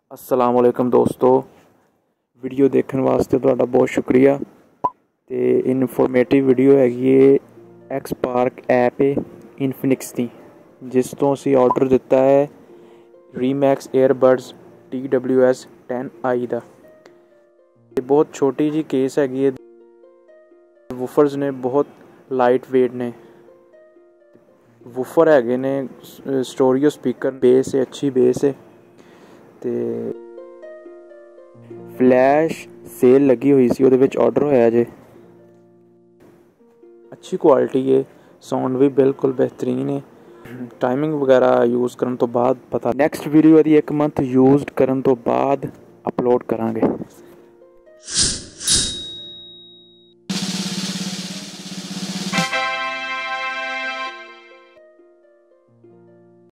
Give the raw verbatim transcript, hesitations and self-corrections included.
अस्सलाम वालेकुम दोस्तों, वीडियो देखने वास्ते तुहाडा बहुत शुक्रिया। ते इनफॉर्मेटिव वीडियो हैगी एक्स पार्क ऐप है इनफिनिक्स दी, जिस तो असी ऑर्डर दिता है Remax airbuds T W S ten I का। बहुत छोटी जी केस हैगी है, वूफर्स ने बहुत लाइट वेट ने, वूफर हैगे ने, स्टोरियो स्पीकर, बेस है, अच्छी बेस है। ते फ्लैश सेल लगी हुई सी, उहदे विच ऑर्डर होया जे। अच्छी क्वालिटी है, साउंड भी बिल्कुल बेहतरीन है। टाइमिंग वगैरह यूज़ करन तो बाद पता, नैक्सट वीडियो यदि एक मंथ यूज करन तो बाद अपलोड करांगे।